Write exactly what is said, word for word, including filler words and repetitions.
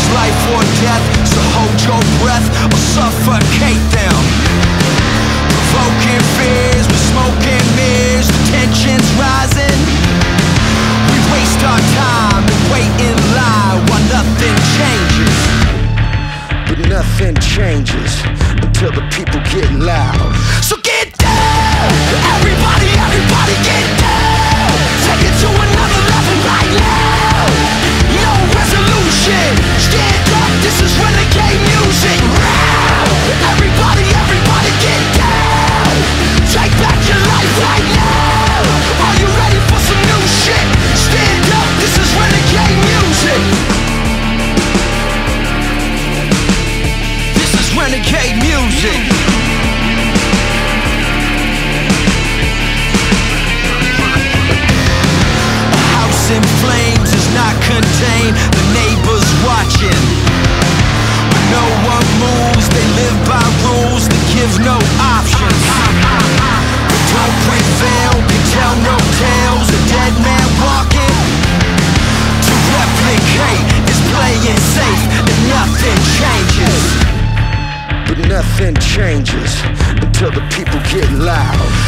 life or death, so hold your breath or suffocate them. Provoking fears with smoke and mirrors, the tension's rising. We waste our time and wait in line while nothing changes. But nothing changes until the people get loud. So get down! Everybody, everybody get down! Take it to another level right now! No resolution! Stand up, this is renegade music! Everybody, everybody get down! Take back your life right now! Are you ready for some new shit? Stand up, this is renegade music! This is renegade music! A house in flames is not contained, the neighbors watching. But no one moves, they live by rules that give no options. But don't prevail, can tell no tales, a dead man walking. To replicate is playing safe and nothing changes. But nothing changes until the people get loud.